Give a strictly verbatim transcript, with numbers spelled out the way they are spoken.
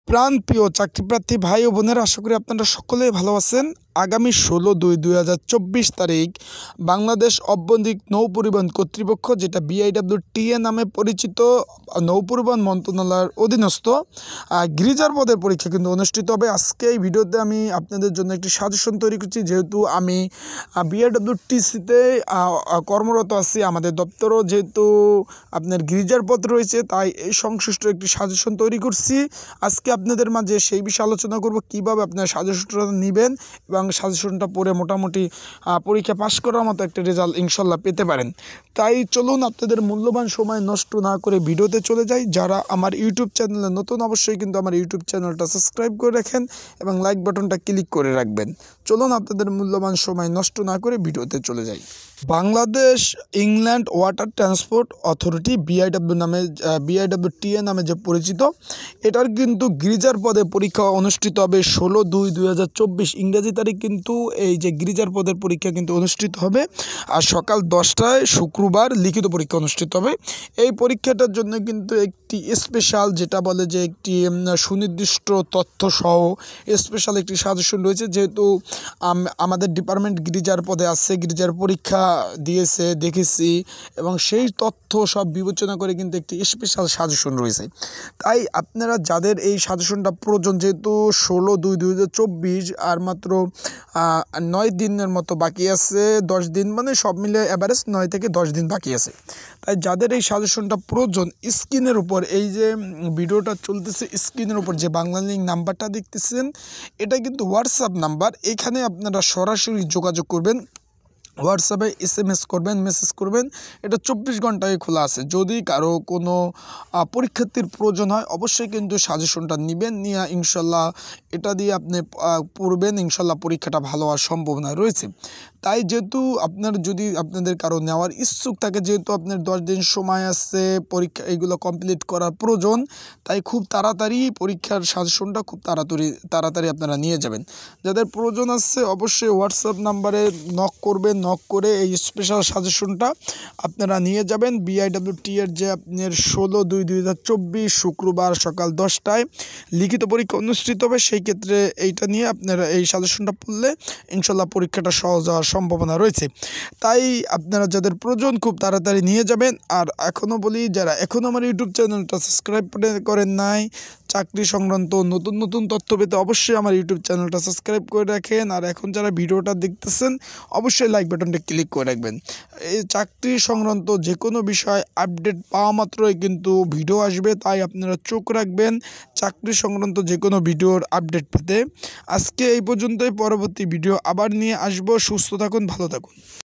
প্রাণপ্রিয় চাকরিপ্রার্থী ভাই ও বোনেরা, আশা করি আপনারা সকলেই ভালো আছেন। আগামী ষোলো দুই দুই হাজার চব্বিশ তারিখ বাংলাদেশ অভ্যন্তরীণ নৌ পরিবহন কর্তৃপক্ষ, যেটা বিআইডব্লিউটিএ নামে পরিচিত, নৌ পরিবহন মন্ত্রণালয়ের অধীনস্থ গ্রিজার পদের পরীক্ষা কিন্তু অনুষ্ঠিত হবে। আজকে এই ভিডিওতে আমি আপনাদের জন্য একটি সাজেশন তৈরি করছি, যেহেতু আমি বিআইডব্লিউটিসিতে কর্মরত আছি, আমাদের দপ্তরও যেহেতু আপনার গ্রিজার পদ রয়েছে, তাই এই সংশ্লিষ্ট একটি সাজেশন তৈরি করছি। আজকে আপনাদের মাঝে সেই বিষয়ে আলোচনা করব কিভাবে আপনার সাজেশনটা নেবেন এবং সাজেশনটা পড়ে মোটামুটি পরীক্ষা পাশ করার মতো একটা রেজাল্ট ইনশাল্লাহ পেতে পারেন। তাই চলুন আপনাদের মূল্যবান সময় নষ্ট না করে ভিডিওতে চলে যাই। যারা আমার ইউটিউব চ্যানেলে নতুন, অবশ্যই কিন্তু আমার ইউটিউব চ্যানেলটা সাবস্ক্রাইব করে রাখেন এবং লাইক বাটনটা ক্লিক করে রাখবেন। চলুন আপনাদের মূল্যবান সময় নষ্ট না করে ভিডিওতে চলে যাই। Bangladesh England water transport authority BIW নামে বিআইডব্লিউটিএ নামে যে পরিচিত, এটার কিন্তু গ্রিজার পদে পরীক্ষা অনুষ্ঠিত হবে ষোলো দুই দুই হাজার চব্বিশ ইংরেজি তারিখ। কিন্তু এই যে গ্রিজার পদের পরীক্ষা কিন্তু অনুষ্ঠিত হবে আর সকাল দশটায় শুক্রবার লিখিত পরীক্ষা অনুষ্ঠিত হবে। এই পরীক্ষাটার জন্য কিন্তু একটি স্পেশাল, যেটা বলে যে একটি সুনির্দিষ্ট তথ্য সহ স্পেশাল একটি সাজেশন রয়েছে। যেহেতু আমাদের ডিপার্টমেন্ট গ্রিজার পদে আছে, গ্রিজার পরীক্ষা দিয়েছে দেখেছি, এবং সেই তথ্য সব বিবেচনা করে কিন্তু একটি স্পেশাল সাজেশন রয়েছে। তাই আপনারা যাদের এই সাজেশনটা প্রয়োজন, যেহেতু ষোলো দুই দুই হাজার চব্বিশ আর মাত্র নয় দিনের মতো বাকি আছে, দশ দিন মানে সব মিলে অ্যাভারেজ নয় থেকে দশ দিন বাকি আছে। তাই যাদের এই সাজেশনটা প্রয়োজন, স্ক্রিনের উপর এই যে ভিডিওটা চলতেছে, স্ক্রিনের উপর যে বাংলা লিঙ্ক নাম্বারটা দেখতেছেন, এটা কিন্তু হোয়াটসঅ্যাপ নাম্বার। এখানে আপনারা সরাসরি যোগাযোগ করবেন, হোয়াটসঅ্যাপে এস এম এস করবেন, মেসেজ করবেন। এটা চব্বিশ ঘন্টায় খোলা আছে। যদি কারো কোনো পরীক্ষার্থীর প্রয়োজন হয়, অবশ্যই কিন্তু সাজেশনটা নেবেন, নিয়ে ইনশাল্লাহ এটা দিয়ে আপনি পড়বেন, ইনশাল্লাহ পরীক্ষাটা ভালো হওয়ার সম্ভাবনা রয়েছে। তাই যেহেতু আপনার যদি আপনাদের কারো নেওয়ার ইচ্ছুক থাকে, যেহেতু আপনার দশ দিন সময় আছে পরীক্ষা এগুলো কমপ্লিট করার প্রয়োজন, তাই খুব তাড়াতাড়ি পরীক্ষার সাজেশনটা খুব তাড়াতাড়ি তাড়াতাড়ি আপনারা নিয়ে যাবেন। যাদের প্রয়োজন আছে অবশ্যই হোয়াটসঅ্যাপ নাম্বারে নক করবেন, নক করে এই স্পেশাল সাজেশনটা আপনারা নিয়ে যাবেন। বিআইডব্লিউটি এর যে আপনার ষোলো দুই দুই হাজার চব্বিশ শুক্রবার সকাল দশটায় লিখিত পরীক্ষা অনুষ্ঠিত হবে, সেই ক্ষেত্রে এইটা নিয়ে আপনারা এই সাজেশনটা পড়লে ইনশাল্লাহ পরীক্ষাটা সহজ হওয়ার সম্ভাবনা রয়েছে। তাই আপনারা যাদের প্রয়োজন খুব তাড়াতাড়ি নিয়ে যাবেন। আর এখনও বলি, যারা এখনও আমার ইউটিউব চ্যানেলটা সাবস্ক্রাইব করেন নাই, চাকরি সংক্রান্ত নতুন নতুন তথ্য পেতে অবশ্যই আমার ইউটিউব চ্যানেলটা সাবস্ক্রাইব করে রাখেন। আর এখন যারা ভিডিওটা দেখতেছেন অবশ্যই লাইক বাটনটা ক্লিক করে রাখবেন। এই চাকরি সংক্রান্ত যে কোনো বিষয় আপডেট পাওয়া মাত্রই কিন্তু ভিডিও আসবে, তাই আপনারা চোখ রাখবেন চাকরি সংক্রান্ত যে কোনো ভিডিওর আপডেট পেতে। আজকে এই পর্যন্তই, পরবর্তী ভিডিও আবার নিয়ে আসবো। সুস্থ থাকুন, ভালো থাকুন।